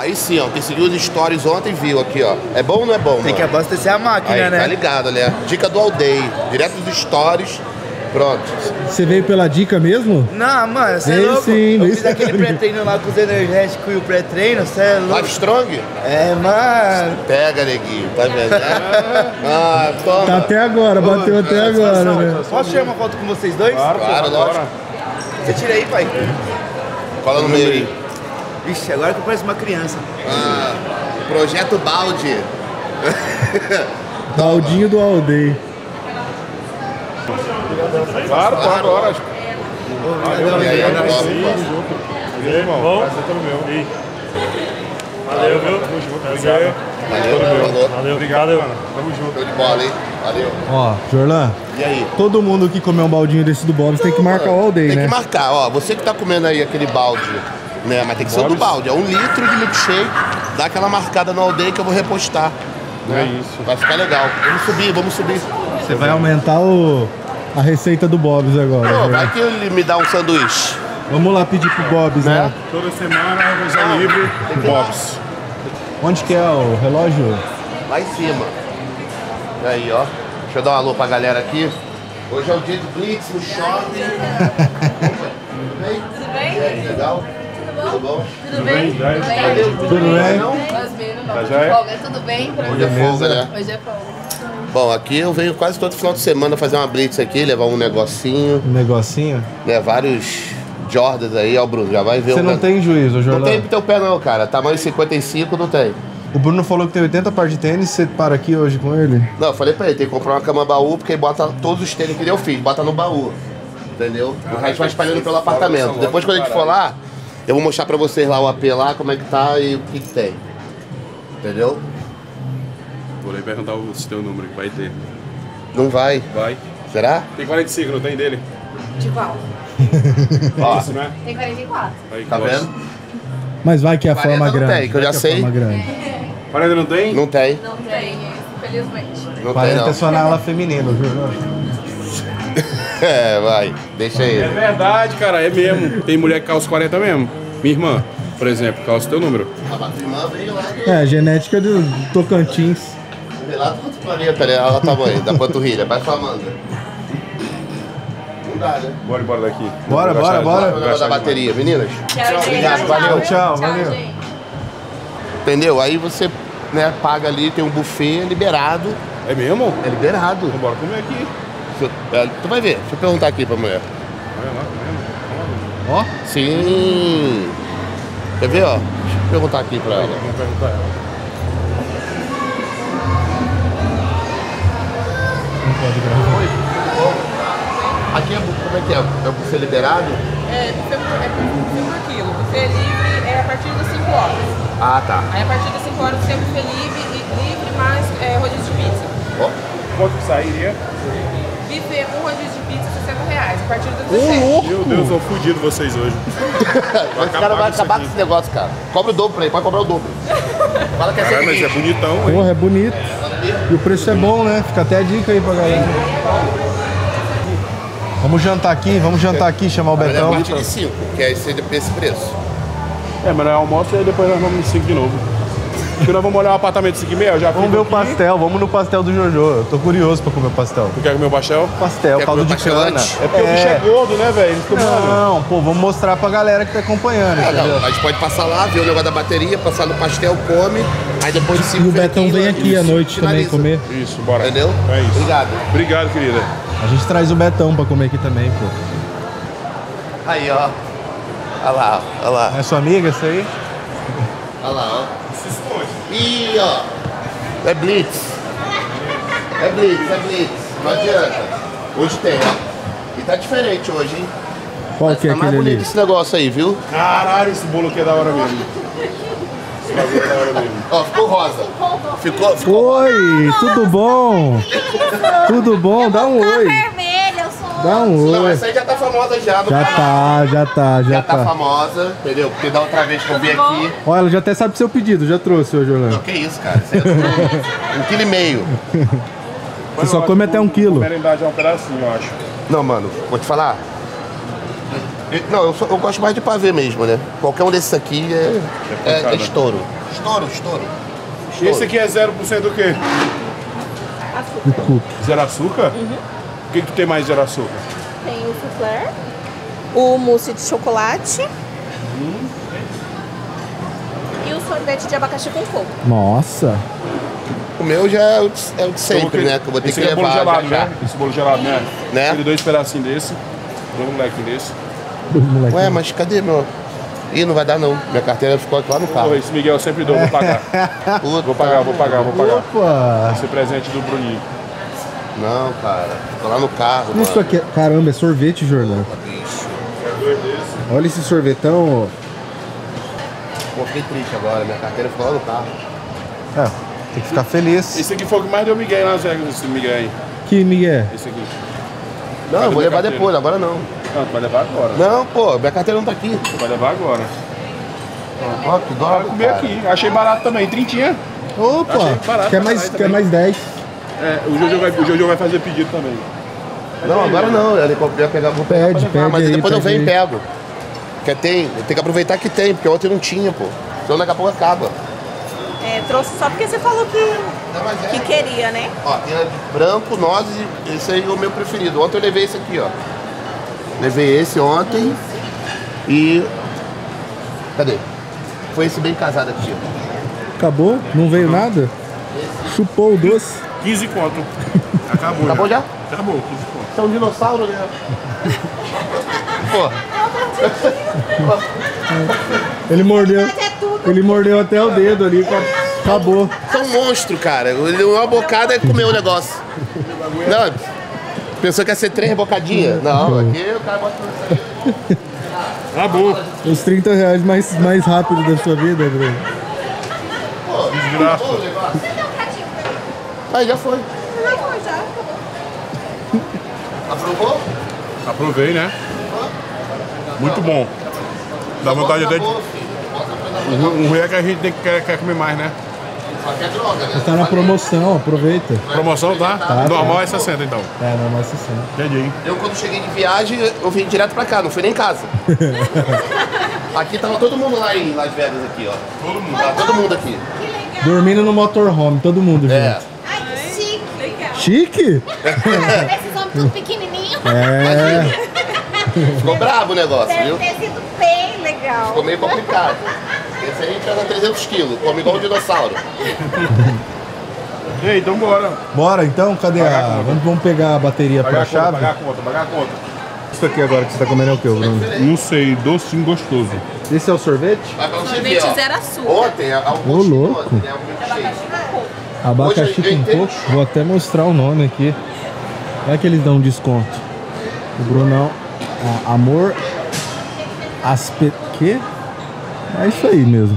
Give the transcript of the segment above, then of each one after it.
Aí sim, ó. Quem seguiu os stories ontem viu aqui, ó. É bom ou não é bom, Tem que abastecer a máquina, aí, né? Tá ligado, né? Dica do All Day. Direto dos stories. Pronto. Você veio pela dica mesmo? Não, mano, você é Veio louco. sim, eu veio fiz aquele sim. pré-treino lá com os energéticos e o pré-treino, você é louco. Live Strong? É, mano. Pega, neguinho. Tá vendo? Ah, toma. Tá até agora, bateu até agora, né? Posso tirar uma foto com vocês dois? Claro, lógico. Você tira aí, pai. Cola no meio aí. Vixe, agora que eu pareço uma criança. Ah, Projeto Balde. Baldinho do All Day. Claro, agora. E aí, Irmão, prazer todo meu. Valeu, viu? Tamo junto, obrigado. Valeu. Valeu, Obrigado, mano. Tamo junto. Show de bola, hein? Valeu. Ó, Jorlan, E aí? todo mundo que comer um baldinho desse do Bob's tem que marcar o All Day, Tem né? que marcar, ó. Você que tá comendo aí aquele balde, né? Mas tem que ser o do balde. É 1 litro de milkshake. Dá aquela marcada no All Day que eu vou repostar. Né? É isso. Vai ficar legal. Vamos subir. Você vai aumentar a receita do Bob's agora. Pô, Jorlan. vai que ele me dá um sanduíche. Vamos lá pedir pro Bob's, né? Toda semana, já livre, Bob's. Onde que é o relógio? Lá em cima. E aí, ó. Deixa eu dar um alô pra galera aqui. Hoje é o dia de Blitz no shopping. Tudo bem? Tudo bem? E aí, legal? Tudo bom? Tudo bem? Tudo bem? Tudo bem? Não, já é? folga, tudo bem? Pra Hoje é folga, né? Hoje é folga. Bom, aqui eu venho quase todo final de semana fazer uma Blitz aqui, levar um negocinho, Um negocinho? né? Vários Jordans aí, ó, Bruno. Já vai ver Você não tem juízo, Não Jorlan? tem pro teu pé não, cara. Tamanho 55 não tem. O Bruno falou que tem 80 par de tênis, você para aqui hoje com ele? Não, eu falei pra ele, tem que comprar uma cama baú, porque aí bota todos os tênis que eu fiz, bota no baú. Entendeu? O resto vai espalhando pelo apartamento. Depois quando a gente for lá, eu vou mostrar pra vocês lá o AP lá, como é que tá e o que tem. Entendeu? Vou lhe perguntar se tem o número que vai ter. Não vai. Vai. Será? Tem 45, não tem dele? De qual? Ó, Isso, né? Tem 44. Aí, tá gosto. vendo? Mas vai que é a 40 forma não grande. tem, que eu vai já que é a sei. Forma grande. 40 não tem? Não tem. Não tem, infelizmente. Não tem 40 é não. só na ala feminina, Jorlan. É, vai. Deixa É ele. verdade, cara, é mesmo. Tem mulher que calça 40 mesmo. Minha irmã, por exemplo, calça o teu número. A irmã veio lá É, a genética do Tocantins. veio lá do outro planeta, né? Olha o tamanho da panturrilha. Vai sua manga. Não dá, né? Bora embora daqui. Bora, Vou bora, gastar- bora. Olha o negócio da bateria, meninas. Tchau, obrigado, valeu. Tchau, valeu. gente. Entendeu? Aí você, né, paga ali, tem um buffet liberado. É mesmo? É liberado. Bora comer aqui. Tu vai ver. Deixa eu perguntar aqui pra mulher. Olha lá, comendo. Ó, Sim. Quer ver, ó? Deixa eu perguntar aqui pra ela. Vamos perguntar ela. não pode gravar. Oi, tudo bom? Aqui é, como é que é? É o buffet liberado? Buffet por quilo. Buffet livre é a partir das 5 horas. Ah, tá. Aí a partir das 5 horas tem buffet livre mais rodízio de pizza. Ó. Quanto que sairia? Buffet com rodízio de pizza, R$60. A partir das 17. Meu Deus, eu fudido vocês hoje. Esse cara vai acabar com esse negócio, cara. Cobra o dobro pra ele, pode cobrar o dobro. Fala que é Cara, mas é seguinte. bonitão, hein? Porra, é bonito. E o preço é bom, né? Fica até a dica aí pra galera. Vamos jantar aqui, chamar o Mas é a Betão. partir de 5, que é esse preço. É, mas nós almoço e depois nós vamos no 5 de novo. Acho que nós vamos olhar o apartamento 5 e meia, já Vamos ver o pastel, vamos no pastel do Jojo. Eu tô curioso pra comer o pastel. Tu quer comer o pastel? Pastel, Quer caldo comer de pastel cana. antes? É porque o bicho é gordo, né, velho? Ele ficou mano. Não, pô, vamos mostrar pra galera que tá acompanhando, Ah, entendeu? não, a gente pode passar lá, ver o negócio da bateria, passar no pastel, come, aí depois de 5 E o Betão vem aqui à noite também comer. Isso, bora. Entendeu? É isso. Obrigado. Obrigado, querida. A gente traz o Betão pra comer aqui também, pô. Aí, ó. Olha lá, olha lá. É sua amiga essa aí? Olha lá, ó. Ih, ó. É Blitz. É Blitz. Não adianta. Hoje tem, ó. E tá diferente hoje, hein? Qual que é Tá mais aquele bonito ali? esse negócio aí, viu? Caralho, esse bolo aqui é da hora mesmo. Esse bagulho é da hora mesmo. Ó, ficou rosa. Ficou. Oi, tudo bom? Tudo bom? Dá um oi. Vermelha, eu sou. Dá um Não, oi. essa aí já tá famosa já. no Já canal. tá, já tá, Já já tá tá. famosa, entendeu? Porque da outra vez que eu vim aqui. Olha, ela já até sabe seu pedido, já trouxe hoje, Não, Orlando. que isso, cara. Isso aí é 1,5 kg. Você só come até 1 quilo. Merendade é um pedacinho, eu acho. Não, mano, vou te falar. Não, eu gosto mais de pavê mesmo, né? Qualquer um desses aqui é estouro. Estouro. E esse aqui é 0% do quê? De cookie. Zero açúcar? O que tem mais zero açúcar? Tem o soufflé, o mousse de chocolate e o sorvete de abacaxi com coco. Nossa. O meu já é o de sempre, né? Que eu vou ter esse que é bolo levar gelado, já. né? Esse bolo gelado, né? Né? Aquele 2 pedacinhos desse, 2 molequinhos desse. Moleque. Ué, mas cadê meu... Ih, não vai dar não. Minha carteira ficou aqui lá no carro. Porra, esse Miguel eu sempre dou, vou pagar. Puta. Vou pagar. Opa. Esse é presente do Bruninho. Não, cara. Ficou lá no carro, Isso mano. aqui é... Caramba, é sorvete, Jordan. Olha esse sorvetão. Pô, fiquei triste agora. Minha carteira ficou lá no carro. É, tem que ficar feliz. Esse aqui foi o que mais deu Miguel lá nas regras, esse Miguel aí. Que Miguel? Esse aqui. Não, Cadê eu vou minha levar carteira? depois, agora não. Não, tu vai levar agora. Não, pô, minha carteira não tá aqui. Tu vai levar agora. Ó, que dó, Vai comer cara. aqui. Achei barato também, trintinha. Opa, Achei barato quer pra mais, caralho quer mais 10. É, o Jojo vai fazer pedido também. Não, agora não. Eu ia pegar, vou pegar Pede, pra levar, mas pede aí, depois eu pede venho e aí. pego. Porque tem que aproveitar que tem, porque ontem não tinha, pô. Senão daqui a pouco acaba. É, trouxe só porque você falou que queria, né? Ó, tem branco, nozes e esse aí é o meu preferido. Ontem eu levei esse aqui, ó. Levei esse ontem e... Cadê? Foi esse bem casado aqui, ó. Acabou? Não veio nada? Chupou o doce? 15 conto. Acabou. Acabou já? Acabou, 15 conto. Você é um dinossauro, né? Pô, Ele mordeu até o dedo ali. Acabou. você é um monstro, cara. Uma bocada é comer o negócio. Não, pensou que ia ser 3 bocadinhas? Não, aqui o cara bota isso aí. Acabou. Os 30 reais mais rápido da sua vida, Bruno. Pô, Desgraça. pô, levar. Aí já foi. Aprovou? Aprovei, né? Muito bom. Dá vontade até de... Acabou, filho. O ruim é que a gente quer comer mais, né? Só que é droga, né? Tá na promoção, aproveita. Promoção, tá? Normal é 60, então. É, não, mais 60. Entendi. Eu, quando cheguei de viagem, eu vim direto pra cá, não fui nem em casa. Aqui tava todo mundo lá em Las Vegas, aqui, ó. Todo mundo. Tava todo mundo aqui. Dormindo no motorhome, todo mundo junto. É. Ai, que chique. Legal. Chique? Esses homens tudo pequenininho. É. Ficou brabo o negócio, Deve viu? ter sido bem legal. Ficou meio complicado. Esse aí pesa 300 quilos, come igual um dinossauro. Ei, então bora. Bora então, cadê Pagar a a. conta. Vamos pegar a bateria pra chave? Pagar a conta. Isso aqui agora que você tá comendo é o que, Bruno? Não sei, docinho gostoso. Esse é o sorvete? Mas pra você Sorvete ver, ó. zero açúcar. Ontem, ao Ô, louco. ontem, né? O milkshake. Abacaxi Hoje eu com entendi. coco. Vou até mostrar o nome aqui. Vai que eles dão um desconto. O Brunão. Amor. Que? É isso aí mesmo.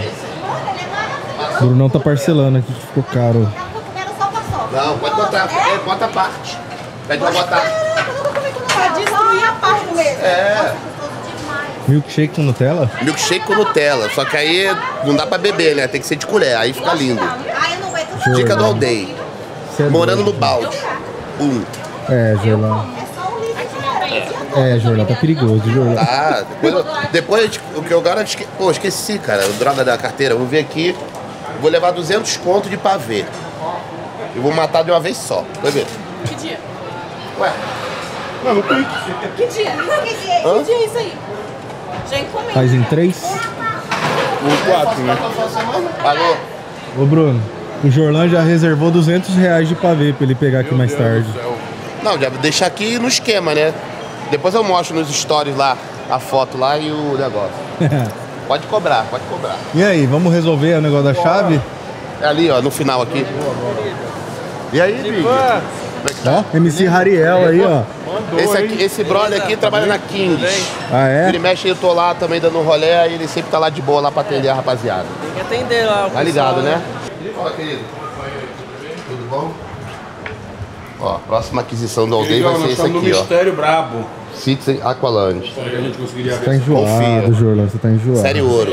O Brunão tá parcelando aqui que ficou caro. Não, pode botar. É, bota a parte. Pede pra botar. Pra destruir a parte mesmo. É. Milkshake com Nutella? Milkshake com Nutella. Só que aí não dá pra beber, né? Tem que ser de colher. Aí fica lindo. Ai, eu não aguento. Dica do Aldeia. Cê é Morando no doido. balde. É, Jordan. É só um litro de É, Jordan, tá perigoso, Jordan. Tá, depois o que eu agora pô, esqueci, cara, o droga da carteira. Eu vou vir aqui, vou levar 200 conto de pavê. Eu vou matar de uma vez só. Vai ver. Que dia? Ué, Não, não tem. Que dia? Hã? Que dia é isso aí? Já encomenda. Faz em 3? Um 4, né? Alô? Ô, Bruno, o Jorlan já reservou 200 reais de pavê pra ele pegar aqui mais tarde. Não, já vou deixar aqui no esquema, né? Depois eu mostro nos stories lá, a foto lá e o negócio. Pode cobrar, pode cobrar. E aí, vamos resolver o negócio da chave? É ali, ó, no final aqui. E aí, Big? Ó, MC Rariel aí, ó. Esse brother aqui trabalha na Kings. Ah, é? Ele mexe, eu tô lá também dando rolê, aí ele sempre tá lá de boa lá pra atender a rapaziada. Tem que atender lá. o Tá ligado, pessoal, né? Fala, querido. Tudo bom? Ó, próxima aquisição do Aldeia vai ser Nós esse estamos no aqui, ó. Mistério Brabo. Citizen Aqualand. Será que a gente conseguiria Tá ver? enjoado, Confia. Jorlan, você tá enjoado. Série ouro.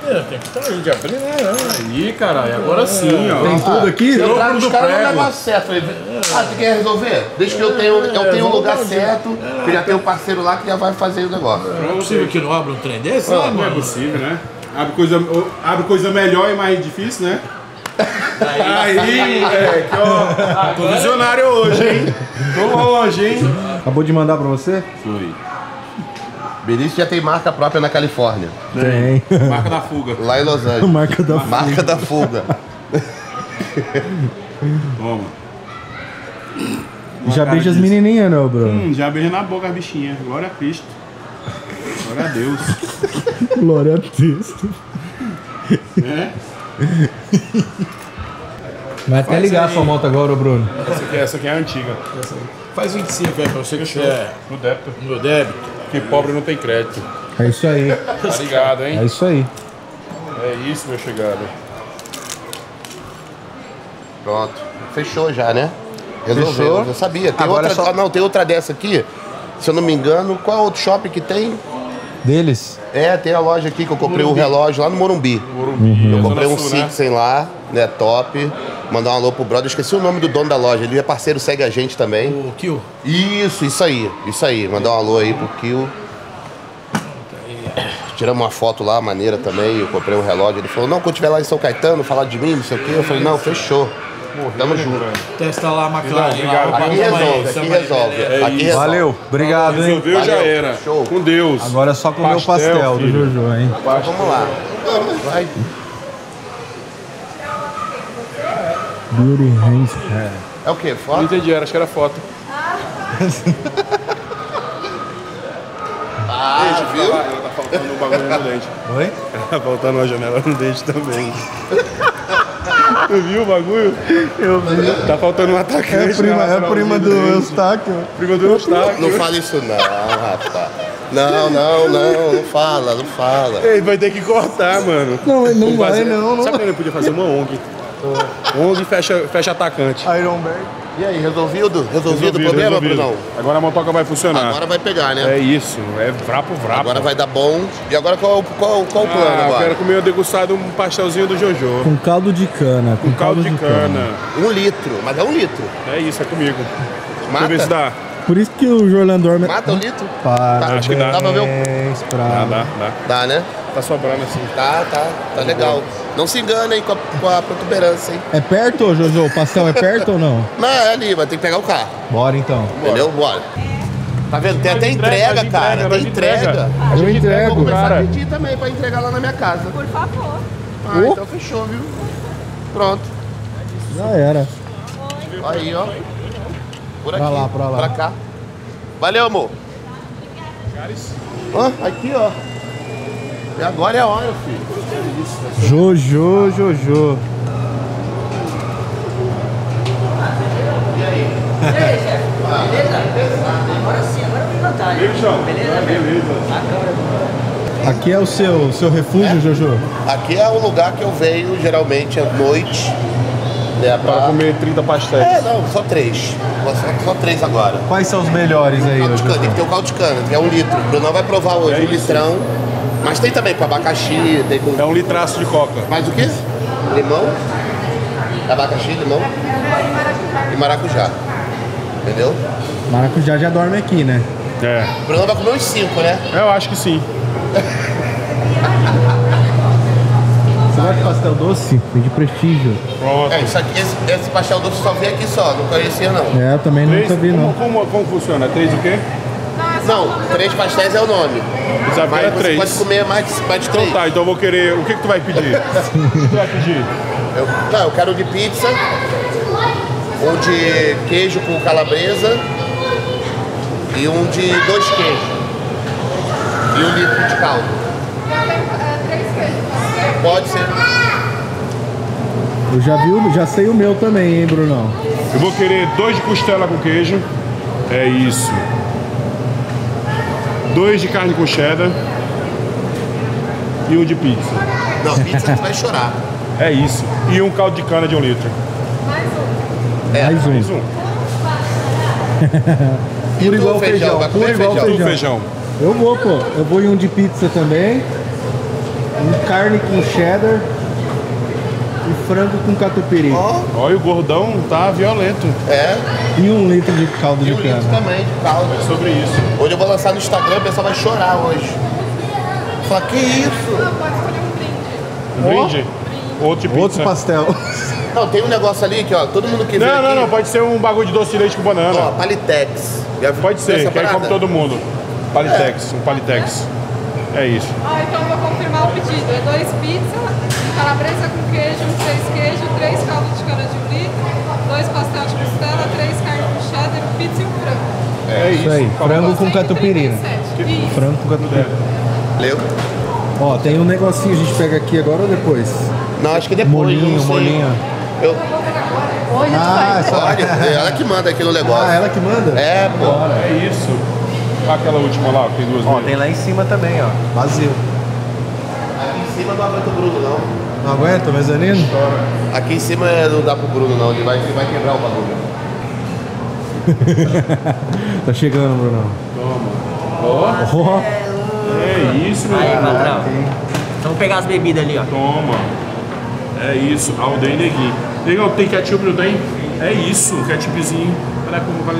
Tem que estar aí de abrir, né? Aí, caralho, agora sim, ó. Tem tudo aqui? Eu trago os do caras no prego. negócio certo. Falei, tu quer resolver? Desde que eu tenho o lugar certo, que já tem um parceiro lá que já vai fazer o negócio. Não é possível que não abra um trem desse, Não, né, não é mano? possível, né? Abre coisa melhor e mais difícil, né? Aí, moleque, ó. Tô visionário hoje, hein? Tô longe, hein? Acabou de mandar pra você? Foi. Benício já tem marca própria na Califórnia, Tem. Marca da fuga. lá em Los Angeles. Marca da Marca da fuga. Toma. Já cara beija as disso. menininhas, né, Bruno? Já beija na boca a bichinha. Glória a Cristo. Glória a Deus. Glória a Deus. É? Vai até ligar a sua moto agora, ô Bruno. Essa aqui é a antiga. Faz 25 aí pra você que é No débito. no débito. Porque pobre não tem crédito. É isso aí. Tá ligado, hein? É isso aí. É isso, meu chegado. Pronto. Fechou já, né? Resolveu. Fechou. Eu sabia. Tem Agora outra. só- Ah, não, tem outra dessa aqui. Se eu não me engano, qual é o outro shopping que tem? Deles? É, tem a loja aqui que eu comprei o relógio lá no Morumbi. Eu comprei um Citizen lá, né? Top. Mandar um alô pro brother. Eu esqueci o nome do dono da loja. Ele é parceiro, segue a gente também. O Kill. Isso aí. Isso aí. Mandar um alô aí pro Kill. Tiramos uma foto lá, maneira também. Eu comprei um relógio. Ele falou: não, quando tiver lá em São Caetano, falar de mim, não sei o quê. Eu falei: não, fechou. Tamo junto. Testa lá a McLaren. Obrigado. lá, Aqui tamo aí, resolve, aqui tamo aí, resolve. beleza. Aqui resolve. Valeu. Obrigado, hein? Resolveu, já Valeu. era. Show. Com Deus. Agora é só comer o pastel do filho. Jojo, hein? Então, vamos lá. Vai. Beauty Hands Hair. É o quê? Não Foto? entendi, acho que era foto. Ah, viu? Ela tá faltando um bagulho no dente. Oi? Tá faltando uma janela no dente também. Tu viu o bagulho? Eu vi. Tá faltando um atacante. É prima do Eustáquio. Prima do Eustáquio. Não fala isso não, rapaz. Não fala, não fala. Ele vai ter que cortar, mano. Não, ele não Vamos vai, fazer- não. Sabe que ele podia fazer uma ONG? ONG fecha atacante. Ironberg. E aí, resolvido? Resolvido o problema, resolvido. Brunão? Agora a motoca vai funcionar. Agora vai pegar, né? É isso, é vrapo. Agora vai dar bom. E agora qual o plano Eu agora? quero comer degustado um pastelzinho do Jojo. Com caldo de cana. Com caldo de cana. 1 litro, mas é 1 litro. É isso, é comigo. Deixa Mata? eu ver se dá. Por isso que o Jorlan dorme. Mata 1 litro? Parabéns Acho que dá. Dá pra ver Dá. Dá, né? Tá sobrando assim. Tá legal. Não se engana, hein, com a protuberância, hein? É perto, ô, Jojo? O pastel é perto ou não? Não, é ali, vai ter que pegar o carro. Bora então. Entendeu? Bora. Tá vendo? Tem até entrega, nós cara. Tem nós entrega. Eu entrego. Vou começar Cara. a pedir também pra entregar lá na minha casa. Por favor. Ah, então fechou, viu? Pronto. Já era. Aí, ó. Por aqui. Pra lá. Pra cá. Valeu, amor. Aqui, ó. E agora é a hora, filho. Jojo. Aqui é o seu refúgio, Jojo? Aqui é o lugar que eu venho, geralmente, à noite. Né, Para comer 30 pastéis. É, não, só 3. Só 3 agora. Quais são os melhores aí, Caldo ô, de cana, tem que Jojo? ter o caldo de cana, que é 1 litro. O Brunão vai provar hoje É 1 litrão. Mas tem também com abacaxi, tem com... É um litraço de coca. Mais o quê? Limão, abacaxi, limão e maracujá. Entendeu? Maracujá já dorme aqui, né? É. O Bruno vai comer uns 5, né? Eu acho que sim. Você gosta de pastel doce? Tem de prestígio. Pronto. É, isso aqui, esse pastel doce só vem aqui só, não conhecia não. É, eu também nunca vi, não. Como funciona? 3 o quê? Não, 3 pastéis é o nome. Isabela Mas você 3. pode comer mais de 3. Então tá, então eu vou querer. O que tu vai pedir? O que tu vai pedir? Eu quero um de pizza, um de queijo com calabresa e um de 2 queijos. E 1 litro de caldo. 3 queijos. Pode ser. Eu já sei o meu também, hein, Brunão? Eu vou querer 2 de costela com queijo. É isso. 2 de carne com cheddar. E 1 de pizza. Não, pizza tu vai chorar. É isso. E um caldo de cana de 1 litro. Mais um. Mais um. E Puro tu, igual feijão. vai Puro comer igual feijão? Tudo feijão. feijão. Eu vou, pô. Eu vou em um de pizza também. Um carne com cheddar e frango com catupiry. Ó, Olha, o gordão tá violento. é. E 1 litro de caldo E de um litro cana. também de caldo. É sobre isso. Hoje eu vou lançar no Instagram, o pessoal vai chorar hoje. Fala, que isso? Não, pode escolher um brinde. Um brinde? Outro de pizza. Outro pastel. Não, tem um negócio ali que, ó, todo mundo que vem Não, aqui... não, pode ser um bagulho de doce de leite com Ó, banana. Palitex. Já viu Pode ser, essa que aí parada? come todo mundo. Palitex, um Palitex. É isso. Então eu vou confirmar o pedido. É 2 pizzas, calabresa com queijo, 3 queijo, 3 caldos de cana de 1 litro, 2 pastel de costela, 3 carnes com cheddar, pizza e um frango. É Isso aí, frango com catupiry. né? 137. Isso. Frango com catupiry. Leu? Ó, tem um negocinho, a gente pega aqui agora ou depois? Não, acho que depois. Molinho, não sei. molinho. Eu... Ah, Pode, ela que manda aqui no negócio. Ah, ela que manda? É, pô. É isso. Aquela última lá, tem duas Ó, vezes. tem lá em cima também, ó. Vazio. Aqui em cima não aguenta o Bruno, não. Não aguenta, mezanino? Aqui em cima não dá pro Bruno, não. Ele vai quebrar o bagulho. Tá chegando, Brunão. Ó. É isso, meu Aí, irmão. patrão. Então vou pegar as bebidas ali, ó. Toma. É isso. Aldeia Neguinho. Negão, tem ketchup, não tem? É isso, um ketchupzinho. Olha como vale.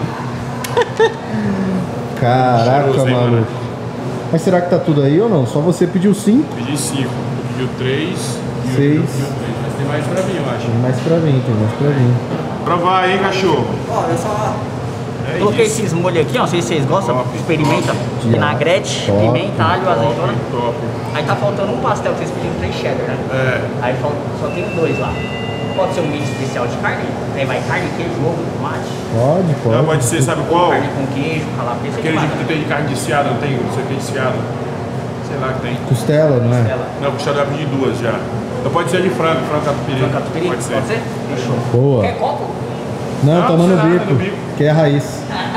Caraca, Cheiroso, hein, maluco. mano? Mas será que tá tudo aí ou não? Só você pediu 5? Pedi 5. Pediu 3. 6. Mas tem mais pra mim, eu acho. Tem mais pra mim, tem mais pra mim. Provar, hein, cachorro? Ó, eu só É coloquei isso. esses molhos aqui, ó. Não sei se vocês gostam. Top. Experimenta. Vinagrete, Top. pimenta, alho, azeitona. Top. Aí tá faltando um pastel que vocês pediram 3 cheddar, né? É. Aí só tem 2 lá. Pode ser um mix especial de carne. Aí vai carne, queijo, ovo, tomate. Pode, Não, pode. pode ser, sabe qual? Carne com queijo, calabresa. Aquele jeito que tem de carne desfiada, não tem? Não sei o que desfiado. Sei lá que tem. Costela, não é? Ela. Não, puxar já pedi 2 já. Então pode ser de frango catupiry. Frango catupiry? Pode ser. Fechou. Boa. Quer copo? Não, Não, toma no nada, bico. no bico. Que é a raiz.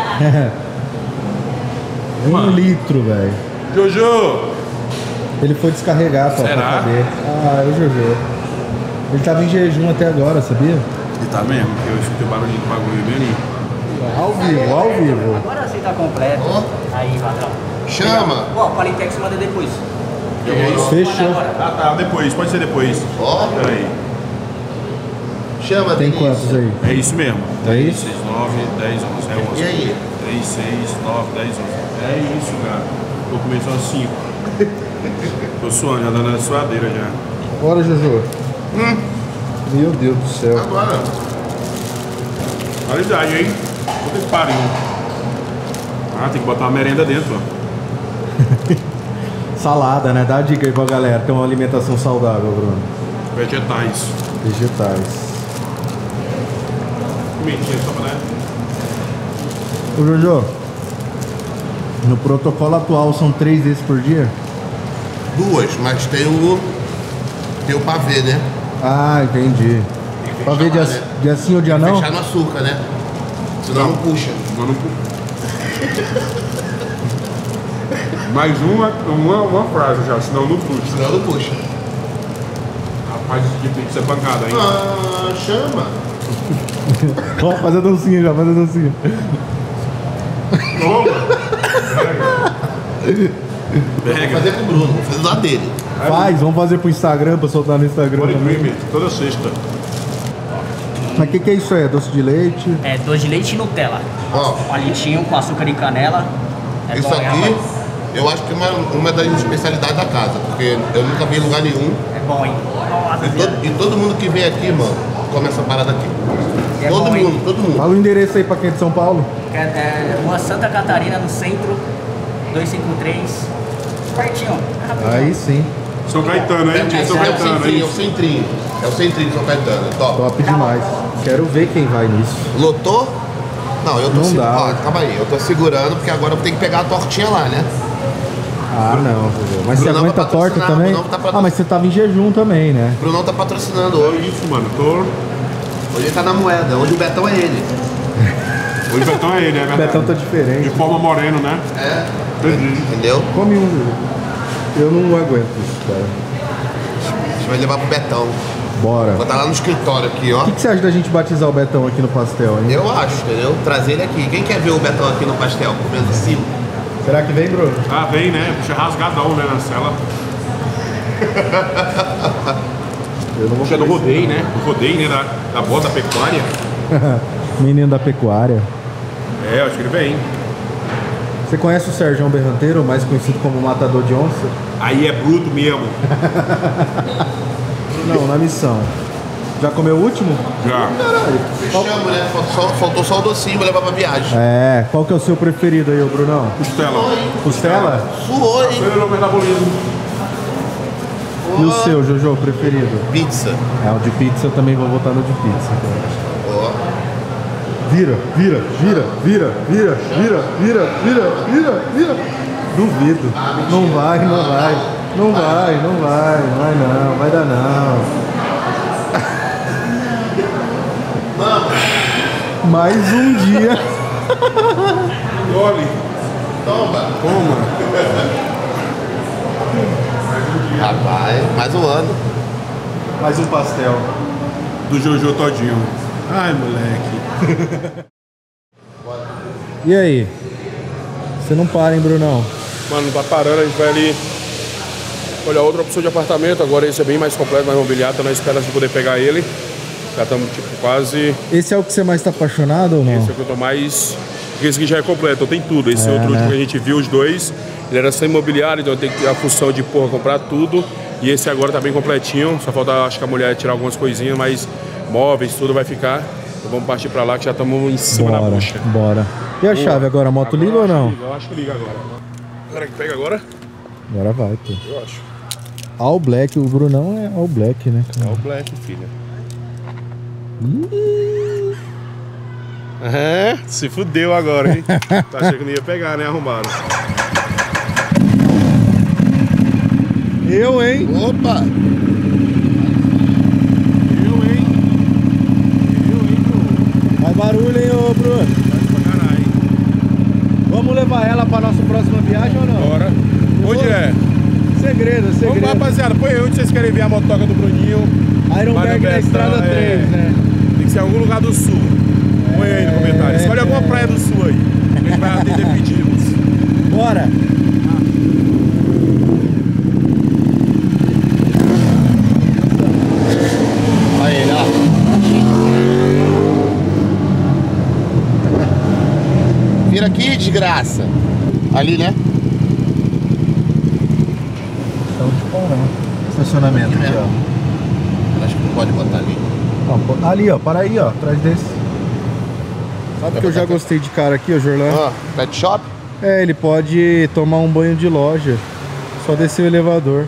1 litro, velho. Jojo! Ele foi descarregar pra Será? caber. Ah, é o Jojo. Ele tava em jejum até agora, sabia? E tá mesmo, porque eu escutei o barulhinho do bagulho bem ali. Ao vivo, ao vivo. Agora você tá completo. Aí, patrão. Chama. Ó, o Palitex manda depois. Fechou. Manda agora. Ah, tá, depois, pode ser depois. Ó, Peraí. chama, Tem Denise. quantos aí? É isso mesmo. É isso? 6, 9, 10, 11. É 11. E aí? 3, 6, 9, 10, 11. É isso, cara. Vou comer só 5. Tô suando, já dando a suadeira já. Bora, Jojo. Meu Deus do céu. Agora. Qualidade, hein? Puta que pariu. Ah, tem que botar uma merenda dentro, ó. Salada, né? Dá a dica aí pra galera. Tem uma alimentação saudável, Bruno. Vegetais. Vegetais. Pimentinha só, né? Ô, Jojo. No protocolo atual são 3 vezes por dia? 2, mas tem o pavê, né? Ah, entendi. Pra ver fechar, dia sim ou dia não? Fechar no açúcar, né? Senão não puxa. Mas não... Mais uma frase já, senão não puxa. Senão não puxa. Rapaz, esse tipo tem que ser pancada, hein? Ah, chama. Ó, faz a dancinha já, faz a dancinha. Vou Pega. fazer com o Bruno, vou fazer do lado dele. Faz, vamos fazer pro Instagram, pra soltar no Instagram Body também. cream, toda sexta. Mas o que é isso aí? É doce de leite? É doce de leite e Nutella. Ó, Palitinho com açúcar e canela. É isso bom, hein, aqui, rapaz? eu acho que é uma das especialidades da casa, porque eu nunca vi em lugar nenhum. É bom, hein? Nossa, E todo mundo que vem aqui, mano, come essa parada aqui. É Todo bom, hein? mundo, todo mundo. Fala o endereço aí pra quem é de São Paulo. É Rua Santa Catarina, no centro, 253. Pertinho. É rapidinho. Aí sim. São Caetano, hein? É, São é o Caetano, centrinho, é o hein? centrinho. É o centrinho de São Caetano, top. Top demais. Quero ver quem vai nisso. Lotou? Não, eu tô Não segurando. dá. Ó, calma aí, eu tô segurando porque agora eu vou ter que pegar a tortinha lá, né? Ah, não, Jojo. Mas você Brunão aguenta a vai torta patrocinar, também? Brunão tá patrocinando. Ah, mas você tava em jejum também, né? O Brunão tá patrocinando Olha hoje. isso, mano. Tô... Hoje ele tá na moeda, hoje o Betão é ele. Hoje o Betão é ele, é O verdade. Betão tá De diferente. forma moreno, né? É, Entendi. entendeu? Come um, Jojo. Eu não aguento isso, cara. A gente vai levar pro Betão. Bora. Vou estar lá no escritório aqui, ó. O que você acha da gente batizar o Betão aqui no pastel, hein? Eu acho, entendeu? Trazer ele aqui. Quem quer ver o Betão aqui no pastel, comendo em cima? Será que vem, Bruno? Ah, vem, né? Puxa rasgadão, né? Na cela. Eu não vou Acho que é do rodeio, né? Do rodeio, né? Da bota pecuária. Menino da pecuária. É, acho que ele vem. Você conhece o Sérgio Berranteiro, mais conhecido como Matador de Onça? Aí é bruto mesmo. Não, na missão. Já comeu o último? Já. Fechamos, né? Faltou só o docinho pra levar pra viagem. É, qual que é o seu preferido aí, ô Brunão? Costela. Costela? Suou, hein? Foi o metabolismo. E o seu, Jojo, preferido? Pizza. É, o de pizza eu também vou botar no de pizza. Ó. Vira. Duvido. Não vai dar não. Mais um dia. Gole. Toma. Toma. Rapaz, mais um ano. Mais um pastel. Do Jojo todinho. Ai, moleque. E aí? Você não para, hein, Brunão? Mano, não tá parando, a gente vai ali olhar outra opção de apartamento. Agora esse é bem mais completo, mais mobiliado. Tá na espera de poder pegar ele. Já estamos tipo quase... Esse é o que você mais tá apaixonado ou não? Esse é o que eu tô mais... Porque esse aqui já é completo, então tem tudo. Esse É, outro né? último que a gente viu, os dois, ele era sem imobiliário, então tem que ter a função de, porra, comprar tudo. E esse agora tá bem completinho. Só falta, acho que a mulher tirar algumas coisinhas, mas móveis, tudo vai ficar. Então vamos partir pra lá que já estamos em cima da bucha. Bora. E a chave agora? A moto Agora liga ou não? Eu acho que liga agora. Será que pega agora? Agora vai, pô. Eu acho. All Black, o Brunão é All Black, né? É o Black, filha. É, se fudeu agora, hein? Tá achando que não ia pegar, né? Arrombado. Eu, hein? Opa! Faz barulho, hein, ô Bruno? Faz pra caralho. Vamos levar ela pra nossa próxima viagem ou não? Bora. Onde é? Segredo. Vamos lá, rapaziada. Põe aí onde vocês querem ver a motoca do Bruninho. Ironberg na Estrada 3, né? Tem que ser em algum lugar do sul. Põe aí no comentário. Escolhe alguma praia do sul aí. A gente vai atender pedidos. Bora! Olha ele, ó. Vira aqui, desgraça. Ali, né? Então, tipo, né? Estacionamento aqui, ó. Acho que não pode botar ali. Não, ali, ó. Para aí, ó. Atrás desse. Sabe que eu já gostei de cara aqui, ó, Jorlan? Ó, pet shop? É, ele pode tomar um banho de loja. Só descer o elevador.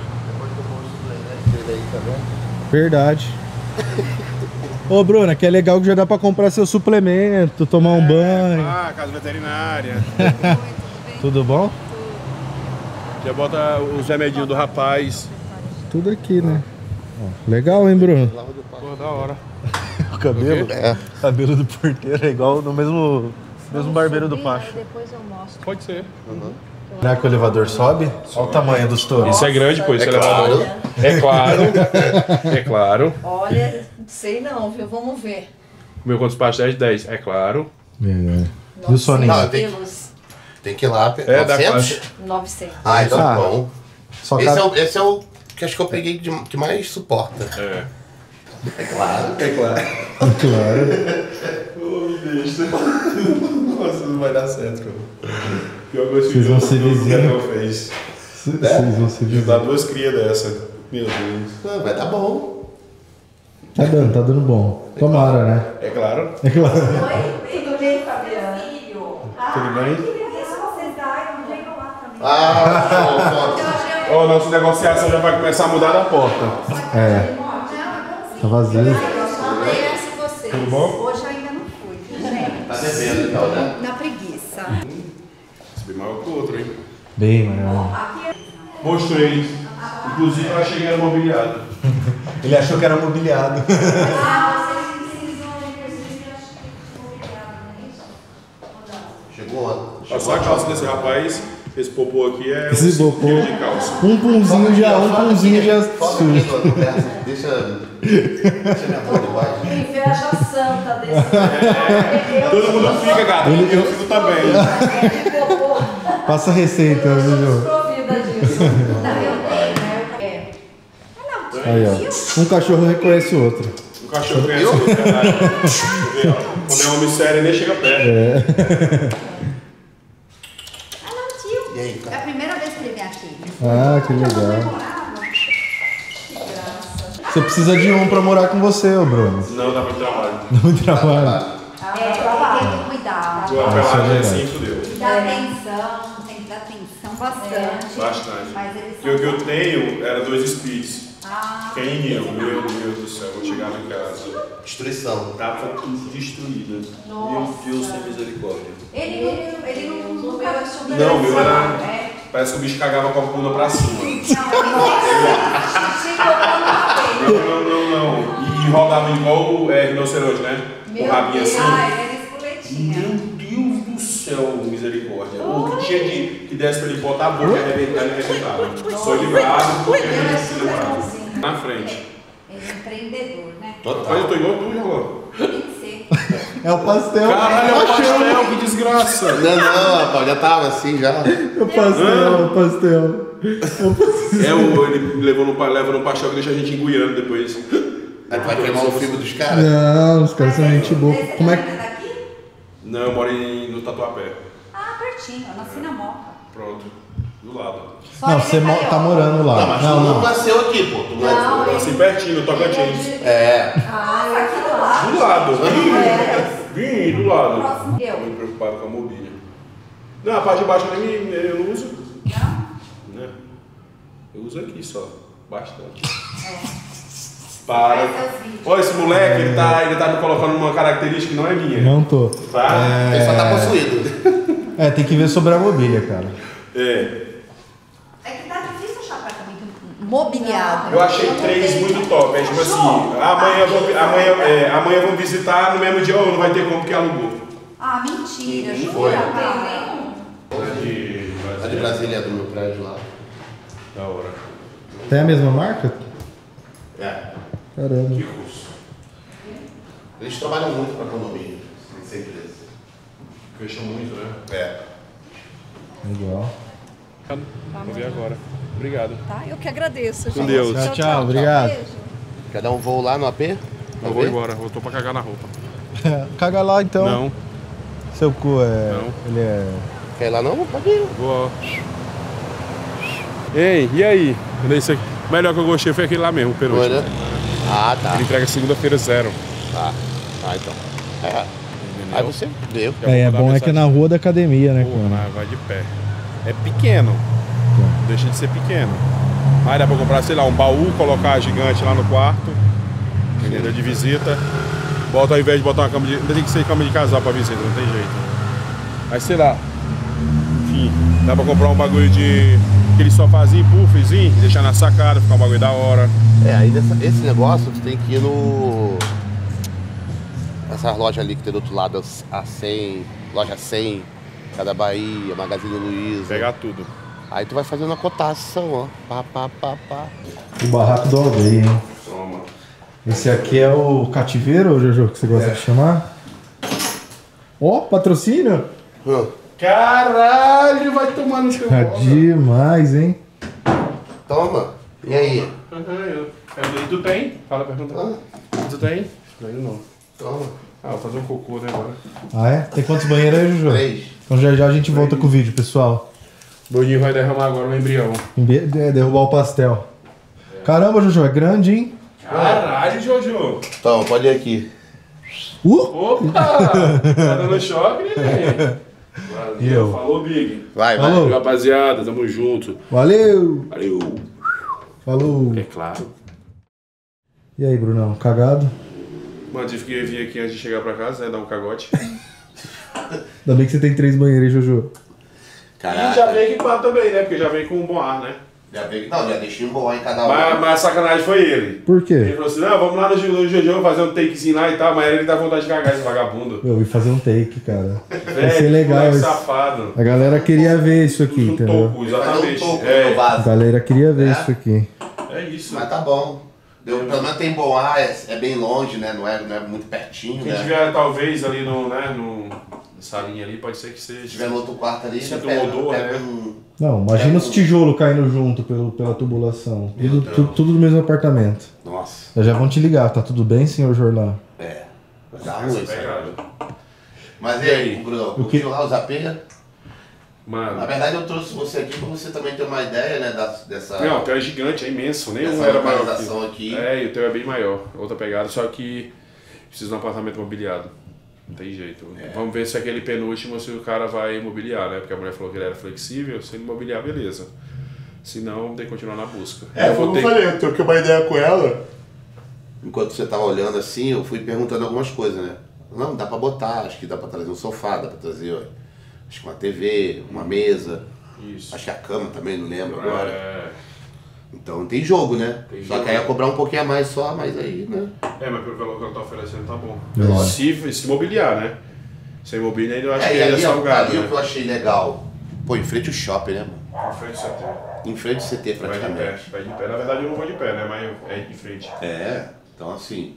Verdade. Ô, Bruna, que é legal que já dá pra comprar seu suplemento, tomar um banho. Ah, casa veterinária. Tudo bom? Já bota os remedinhos do rapaz. Tudo aqui, né? Ó, legal, hein, Bruno? Pô, da hora. O cabelo? É. Cabelo do porteiro é igual no mesmo barbeiro do Pacho. Depois eu mostro. Pode ser. Será que o elevador sobe? Olha o tamanho dos touros. Isso é grande, pô. Isso é elevador. É claro. É claro. Olha, sei não, viu? Vamos ver. Comeu quantos pastéis? 10. É claro. E o soninho? Não, tem- quilos, Tem que ir lá. É, dá 900? 900. Ah, então Ah. tá bom. Só Esse é o que acho que eu peguei que mais suporta. É. É claro. É claro. Claro. Nossa, não vai dar certo, cara. Pior que Vocês vão ser vizinhos. fez. Vocês vão se Dá duas crias dessa. Meu Deus. Ah, vai dar bom. Tá dando bom. Tomara, né? É claro. É claro. Tudo bem, Fabiana? Tudo bem? Ah, Ó, nossa negociação já vai começar a mudar da porta. É. Tá vazio. Conhece vocês. Tudo bom? Hoje eu ainda não fui. tá devendo então, né? Na preguiça. Esse bem maior que o outro, hein? Bem, mano. Mostrei. Inclusive eu achei que era mobiliado. Ele achou que era mobiliado. Chegou. Olha só a calça desse rapaz. Esse popô aqui é Esse um popô. quilo de calça. Um punzinho já sujo. Deixa minha boa debaixo. Inveja santa desse. Todo mundo fica, gata. Eu fico também. Passa a receita, viu, Jô? Provida disso. Não, eu tenho, né? Aí, ó. Um cachorro reconhece o outro. O cachorro conhece o outro, caralho. Quando é homem sério, nem chega perto. Ah, não, tio. E aí, cara? É a primeira vez que ele vem aqui. Ah, que legal. Você precisa de um pra morar com você, ô Bruno. Não, dá muito trabalho. Dá muito trabalho. Tem que cuidar. Tua pelagem é assim, fudeu. Dá atenção, tem que dar atenção bastante. Bastante. Mas eles Porque o que eu tenho era 2 speeds. Ah, Pequenininho, meu Deus do céu, eu chegava em casa. Destruição. Tava tudo destruído. nossa. Meu Deus, tem misericórdia. Ele nunca achou Não, o meu era. É. Parece que o bicho cagava com a bunda pra cima. Não. E rodava igual rinoceronte, né? Com o rabinho assim. Era espoletinha. Meu Deus do céu, misericórdia. O que tinha que desce pra ele botar a boca e arrebentar, ele arrebentava. Sou livrado porque ele se livrava. Na frente. Ele é empreendedor, né? Rapaz, eu tô igual tu, Igor. Tem que ser. É o pastel. Caralho, é o pastel, que desgraça. Não, rapaz, já tava assim já. É o pastel. Ele leva no pastel que deixa a gente enguiando depois. Aí tu vai queimar o filme dos caras? Não, os caras são gente boa. Como é que... daqui? Não, eu moro no Tatuapé. Ah, pertinho. Eu nasci na Moca. Pronto, do lado. Só Não, ele você carioca. tá morando lá. Não, mas tu não nasceu aqui, pô. Tu Não, Eu nasci pertinho, no Tocantins. É. Ah, aqui do lado. Do lado. É. Vim, do lado. Próximo. Tô muito preocupado com a mobília. Não, a parte de baixo eu não uso. Não? Né? Eu uso aqui só. Bastante. Faz Para. seus vídeos. Olha, esse moleque, ele tá me colocando uma característica que não é minha. Não tô. Tá? Ele só tá possuído. É, tem que ver sobre a mobília, cara. É. É que tá difícil achar apartamento mobiliado. Eu achei 3 muito top. É tipo assim, amanhã vamos visitar, no mesmo dia, não vai ter como porque alugou. Ah, mentira. Não Jura, foi. cara? A de Brasília, do meu prédio lá. Da hora. Tem a mesma marca? É. Caramba. Que curso. Eles trabalham muito pra condomínio, essa empresa. Fechou muito, né? É. Legal. Vou ver agora. Obrigado. Tá? Eu que agradeço. Com Deus. Tchau, obrigado. Beijo. Quer dar um voo lá no AP? Eu vou embora, eu tô pra cagar na roupa. Caga lá então. Não, Seu cu é. Não. Ele é. Quer ir lá não? Pode ir. vou. Ei, e aí? Esse aqui. O melhor que eu gostei foi aquele lá mesmo, o penúltimo. Foi, né? Ah, tá. Ele entrega segunda-feira 0. Tá. Ah, então. É. Aí você deu. É bom é que é na rua da academia, né, Porra, cara? vai de pé. É pequeno. Não deixa de ser pequeno. Mas dá pra comprar, sei lá, um baú, colocar gigante lá no quarto. Entendeu? De visita. Bota ao invés de botar uma cama de. Ainda tem que ser cama de casal pra visita, não tem jeito. Mas sei lá. Enfim, dá pra comprar um bagulho de. Aquele sofazinho, puffzinho, deixar na sacada, ficar um bagulho da hora. É, aí esse negócio tu tem que ir no. Essas lojas ali que tem do outro lado, a 100, loja 100, Cada Bahia, Magazine Luiza. Pegar tudo. Aí tu vai fazendo a cotação, ó. Pá, pá, pá, pá. O barraco do aldeia, hein? Toma. Esse aqui é o cativeiro, Jojo, que você gosta de chamar? Ó, patrocínio? Caralho, vai tomar no seu Tá demais, hein? Toma. E aí? Tu tem? Fala, pergunta. Tu tem? Não. Toma. Ah, vou fazer um cocô, né, agora. Ah, é? Tem quantos banheiros aí, Jojo? 3. Então já a gente volta com o vídeo, pessoal. O Boninho vai derramar agora no embrião. Derrubar o pastel. Caramba, Jojo, é grande, hein? Caralho, Jojo. Então, pode ir aqui. Opa! Tá dando choque, né? Eu. Falou, Big. Vai, vai. Falou. Rapaziada, tamo junto. Valeu! Valeu. Falou! É claro. E aí, Brunão, cagado? Mano, tive que vir aqui antes de chegar pra casa, né? Dar um cagote. Ainda bem que você tem 3 banheiros aí, Jojo. E já vem equipado também, né? Porque já vem com um bom ar, né? Já veio. Não, já deixei um bom em cada um. Mas a sacanagem foi ele. Por Ele quê? falou assim, não, vamos lá no Jojo fazer um takezinho lá e tal, mas ele dá vontade de cagar esse vagabundo. Eu vi fazer um take, cara. Vai ser Velho, legal moleque isso. safado. A galera queria ver isso aqui, Um entendeu? toco, Vai fazer um exatamente. toco no A vaso. galera queria ver É? isso aqui. É isso. Mas tá bom. Pelo menos tem bom ar, é bem longe, né? Não é muito pertinho, Quem né? tiver talvez ali no salinha ali, pode ser que seja. Se tiver no outro quarto ali, Se já do pega, odor, pega né? Não, imagina os tijolos caindo junto pela tubulação. Tudo no mesmo apartamento. Nossa. Já vão te ligar, tá tudo bem, senhor Jorlan? É. Vai dar ruim, Essa sabe? pegada. Mas e aí, Bruno, curtiu lá os AP? Mano. Na verdade, eu trouxe você aqui pra você também ter uma ideia, né, dessa... Não, o teu é gigante, é imenso, nenhum Essa era maior localização aqui. aqui. É, e o teu é bem maior, outra pegada, só que precisa de um apartamento mobiliado. Não tem jeito. Vamos ver se aquele penúltimo, se o cara vai imobiliar, né? Porque a mulher falou que ele era flexível, se ele imobiliar, beleza. Se não, tem que continuar na busca. É, como eu falei, eu troquei uma ideia com ela. Enquanto você tava olhando assim, eu fui perguntando algumas coisas, né? Não, dá pra botar, acho que dá pra trazer um sofá, dá pra trazer, ó, acho que uma TV, uma mesa. Isso. Acho que a cama também, não lembro agora. É, Então tem jogo, né? Tem Só jogo. que aí ia cobrar um pouquinho a mais só, mas aí, né? mas pelo valor que ela tá oferecendo tá bom. Lógico. Se imobiliar, né? Se imobiliar, ainda eu acho que e ele é ali, salgado, ali o né? que eu achei legal. Pô, em frente ao shopping, né, mano? Em frente ao CT. Em frente ao CT, Vai de pé, praticamente. vai de pé. Na verdade eu não vou de pé, né? Mas é de frente. É, então assim.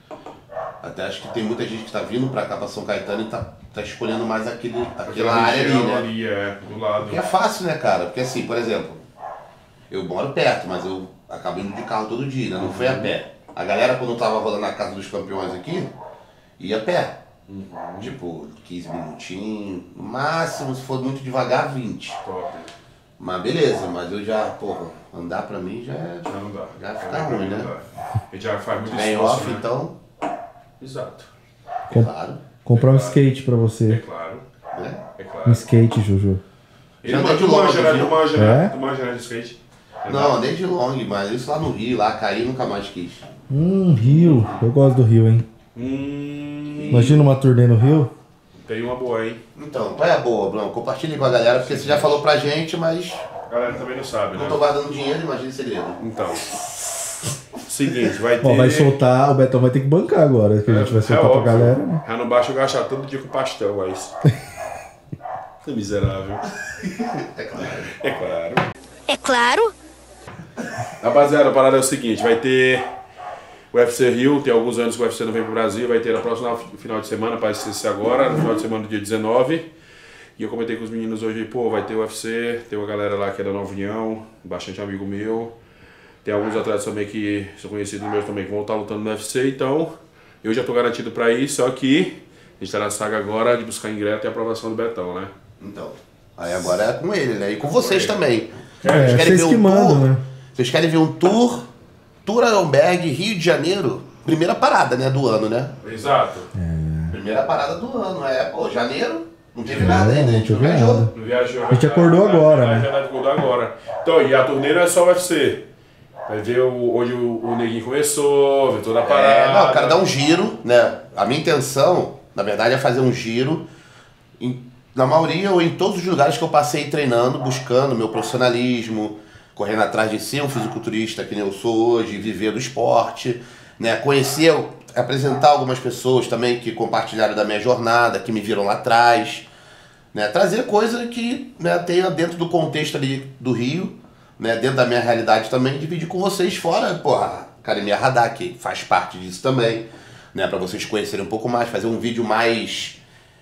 Até acho que tem muita gente que tá vindo pra cá, pra São Caetano, e tá escolhendo mais aquela área ali, região né? ali, do lado. Porque é fácil, né, cara? Porque assim, por exemplo, eu moro perto, mas eu acabo indo de carro todo dia, né? Não foi a pé. A galera, quando tava rolando na Casa dos Campeões aqui, ia a pé. Tipo, 15 minutinhos, no máximo, se for muito devagar, 20. Top. Mas beleza, mas eu já, porra, andar pra mim já é. Já não dá. Já fica ruim, né? A gente já faz muito Bem esforço, off, né? então, Exato. claro, Comprar um skate pra É você. claro. né? É Um claro. skate, Jojo. Ele Já manja, andei de tu manja, longe, né? viu? Tu manja, É? né? Tu manja, né, de skate? Não, andei de long, mas isso lá no Rio, lá caí nunca mais quis. Rio. Eu gosto do Rio, hein? Imagina uma turnê no Rio. Tem uma boa, hein? Então, qual é a boa, Bruno? Compartilhe com a galera, porque você já falou pra gente, mas A galera também não sabe, não né? tô guardando dinheiro, imagina o segredo. Então. Seguinte, vai ter. Ó, vai soltar, o Betão vai ter que bancar agora, que a gente vai soltar pra óbvio. galera, né? Já não baixa eu gastar todo dia com pastel, mas. Que miserável. É claro. É claro. É claro. Rapaziada, a parada é o seguinte, vai ter o UFC Rio, tem alguns anos que o UFC não vem pro Brasil, vai ter na próxima final de semana, parece ser agora, no final de semana do dia 19. E eu comentei com os meninos hoje, pô, vai ter o UFC, tem uma galera lá que é da Nova União, bastante amigo meu. Tem alguns atletas também que são conhecidos meus também que vão estar lutando no UFC, então eu já tô garantido pra ir, só que a gente tá na saga agora de buscar ingresso e aprovação do Betão, né? Então, aí agora é com ele, né? E com vocês também. É, vocês que mandam, né? Vocês querem ver um tour? Tour Aronberg, Rio de Janeiro. Primeira parada, né, do ano, né? Exato. Primeira parada do ano. É, pô, janeiro, não teve nada ainda, a gente não não teve viajou. nada. Não viajou. A gente acordou agora, né? É verdade, acordou agora. Então, e a turnê não é só o UFC. Vai ver onde o Neguinho começou, ver toda a parada. É, não, eu quero dar um giro, né? A minha intenção, na verdade, é fazer um giro na maioria ou em todos os lugares que eu passei treinando, buscando meu profissionalismo, correndo atrás de ser um fisiculturista que nem eu sou hoje, viver do esporte, né? Conhecer, apresentar algumas pessoas também que compartilharam da minha jornada, que me viram lá atrás, né? Trazer coisa que, né, tenha dentro do contexto ali do Rio, né, dentro da minha realidade também, dividir com vocês fora, porra, Academia Radar, que faz parte disso também, né, para vocês conhecerem um pouco mais, fazer um vídeo mais,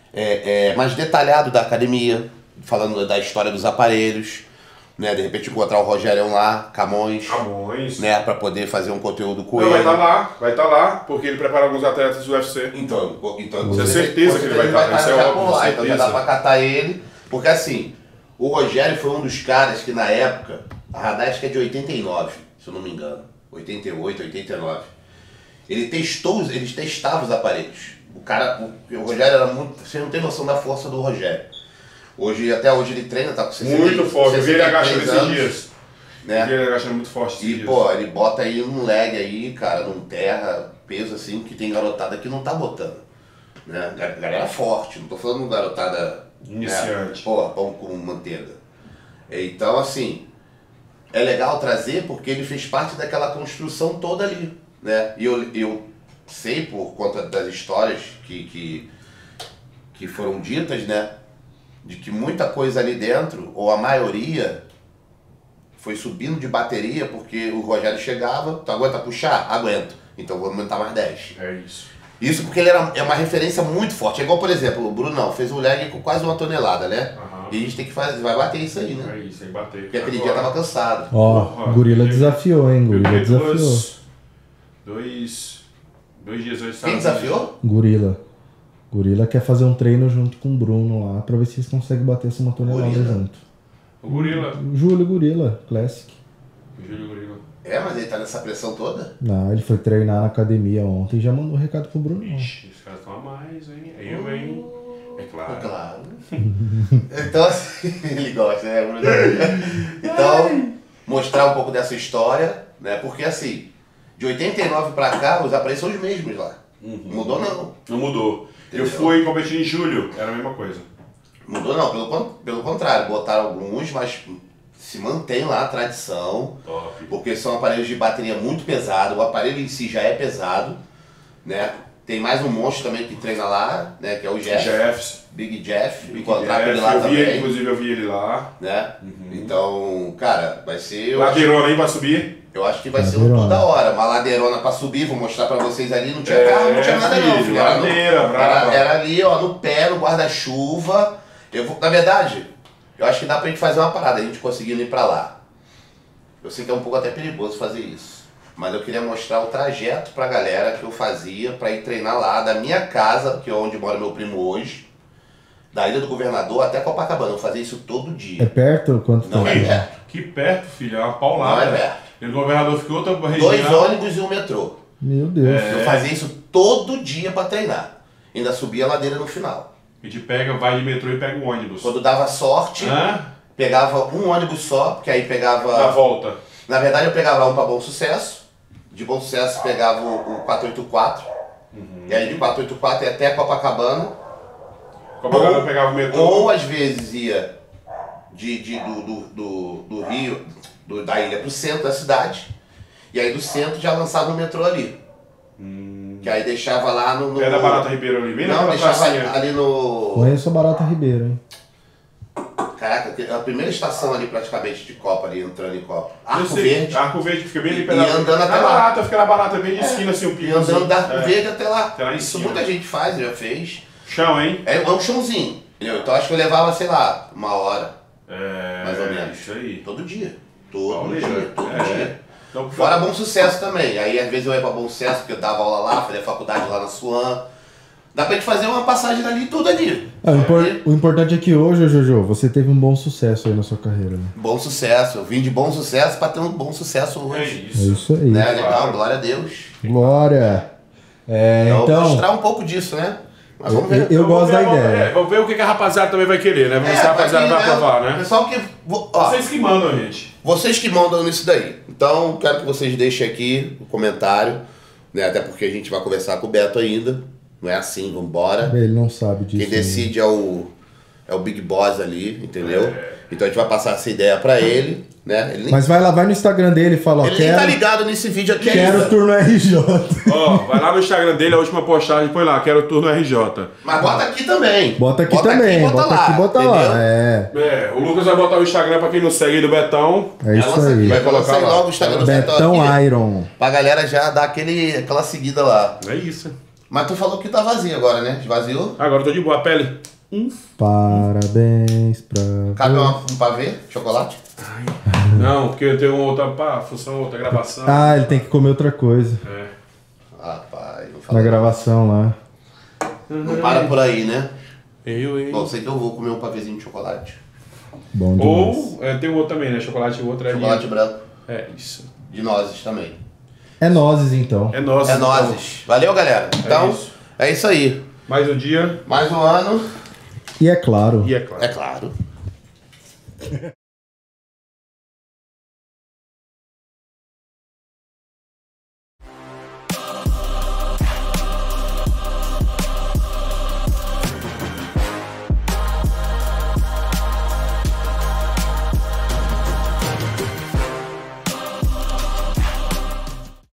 mais detalhado da academia, falando da história dos aparelhos, né, de repente encontrar o Rogério lá, Camões, né, para poder fazer um conteúdo com ele. Vai estar lá, porque ele prepara alguns atletas do UFC. Então você certeza que ele vai estar, isso é já óbvio, por lá, então já dá certeza. pra catar ele, porque assim, o Rogério foi um dos caras que na época, a Radar acho que é de 89, se eu não me engano, 88, 89, eles testavam os aparelhos. O Rogério era muito, você não tem noção da força do Rogério. Até hoje ele treina, tá com 60, Muito forte, eu vi ele agachando esses anos, dias. né? Eu vi ele agachando muito forte esses E, dias. pô, ele bota aí um leg aí, cara, num terra, peso assim, que tem garotada que não tá botando. Né? Galera forte, não tô falando garotada... Iniciante. Né? Pô, pão com manteiga. Então, assim, é legal trazer porque ele fez parte daquela construção toda ali, né? E eu sei, por conta das histórias que foram ditas, né? De que muita coisa ali dentro, ou a maioria, foi subindo de bateria porque o Rogério chegava, tu aguenta puxar? Aguento. Então vou aumentar mais 10. É isso. Isso porque ele é uma referência muito forte. É igual, por exemplo, o Brunão fez um leg com quase 1 tonelada, né? E a gente tem que fazer, vai bater isso aí, né? É isso, aí bater. Porque aquele dia tava cansado. Ó, o Gorila desafiou, hein? Gorila desafiou. Dois dias antes. Quem desafiou? Gorila quer fazer um treino junto com o Bruno lá pra ver se eles conseguem bater essa 1 tonelada junto. O Gorila. O Júlio Gorila, Classic. O Júlio Gorila. É, mas ele tá nessa pressão toda? Não, ele foi treinar na academia ontem e já mandou um recado pro Bruno. Ixi, os caras estão a mais, hein? Eu, hein? É claro. Claro. Então, assim, ele gosta, né, Bruno? Então, mostrar um pouco dessa história, né? Porque, assim, de 89 pra cá, os aparelhos são os mesmos lá. Mudou, não. Não mudou. Entendeu? Eu fui competir em julho, era a mesma coisa. Mudou, não. Pelo contrário, botaram alguns, mas se mantém lá a tradição. Top. Porque são aparelhos de bateria muito pesado. O aparelho em si já é pesado, né? Tem mais um monstro também que treina lá, né? Que é o Jeff. Big Jeff. Encontrar ele lá também. Inclusive eu vi ele lá. Né? Então, cara, vai ser... Ladeirona aí pra subir? Eu acho que vai ser toda hora. Uma ladeirona pra subir, vou mostrar pra vocês ali. Não tinha carro, não tinha nada não. Filho. Era ali, ó, no pé, no guarda-chuva. Na verdade, eu acho que dá pra gente fazer uma parada, a gente conseguindo ir pra lá. Eu sei que é um pouco até perigoso fazer isso. Mas eu queria mostrar o trajeto pra galera que eu fazia pra ir treinar lá, da minha casa, que é onde mora meu primo hoje, da Ilha do Governador até Copacabana. Eu fazia isso todo dia. É perto? Quanto tempo? Não é perto. Que perto, filho, é uma paulada. Não é perto. E o governador ficou outra região. 2 ônibus e um metrô. Meu Deus. Eu fazia isso todo dia pra treinar. Ainda subia a ladeira no final. A gente pega, vai de metrô e pega um ônibus. Quando dava sorte, pegava um ônibus só, porque aí pegava... Na volta. Na verdade eu pegava um pra Bom Sucesso. De Bom Sucesso pegava o 484. E aí de 484 ia até Copacabana. Copacabana pegava o metrô. Ou às vezes ia do Rio, da ilha pro centro da cidade. E aí do centro já lançava o metrô ali. Que aí deixava lá no... É da Barata Ribeiro ali, bem Não, naquela deixava pracinha. ali no... Conheço a Barata Ribeiro, hein? Caraca, a primeira estação ali praticamente de Copa, ali entrando em Copa. Eu Arco sei, Verde. Arco Verde, que fica bem ali E pela... andando até na lá. Barata, fica na Barata, bem de esquina assim, o pico. E andando da Arco assim. Verde até lá. Até lá em Isso cima. muita gente faz, já fez. Chão, hein? É um chãozinho, entendeu? Então acho que eu levava, sei lá, 1 hora, mais ou menos. Isso aí. Todo dia. Todo Pauleira. dia. Então, Fora Bom Sucesso também. Aí às vezes eu ia pra Bom Sucesso, porque eu dava aula lá, fazia faculdade lá na Suan. Dá pra gente fazer uma passagem dali, tudo ali. O importante é que hoje, Jojo, você teve um bom sucesso aí na sua carreira, né? Bom sucesso. Eu vim de bom sucesso pra ter um bom sucesso hoje. É É isso. isso aí. Né? Legal, glória a Deus. Glória. Então, mostrar um pouco disso, né? Mas vamos ver. eu gosto da ideia. Vamos ver o que a rapaziada também vai querer, né? Vamos ver se a rapaziada vai aprovar, né? Pessoal que... Ó, Vocês que mandam, gente. vocês que mandam nisso daí. Então, quero que vocês deixem aqui o comentário, né? Até porque a gente vai conversar com o Beto ainda. Não é assim, vambora. Ele não sabe disso. Quem decide é o Big Boss ali, entendeu? Então a gente vai passar essa ideia pra ele, né? Ele nem, Mas vai lá, vai no Instagram dele e fala, ó, ele nem tá ligado nesse vídeo aqui quero ainda. turno RJ. Ó, vai lá no Instagram dele, a última postagem, põe lá, quero turno RJ. Mas bota aqui também. Bota aqui também, bota aqui, bota lá. É, o Lucas vai botar o Instagram pra quem não segue aí do Betão. É isso aí. Vai colocar lá. logo o Instagram do Betão Betão aqui, Iron. pra galera já dar aquela seguida lá. É isso. Mas tu falou que tá vazio agora, né? Esvaziou? Agora eu tô de boa, a pele. Parabéns pra... Cabe um pavê? Chocolate? Não, porque eu tenho outra função, outra gravação. Ah, ele tem que comer outra coisa. É. Rapaz, não fala. Na gravação lá. Não para por aí, né? Hein? Bom, sei que eu vou comer um pavêzinho de chocolate. Bom demais. Ou tem o outro também, né? Chocolate e o outro é Chocolate branco. É isso. De nozes também. É nozes, então. É nosso. É nozes. Valeu, galera. Então, é isso aí. Mais um dia. Mais um ano. E é claro. E é claro. É claro.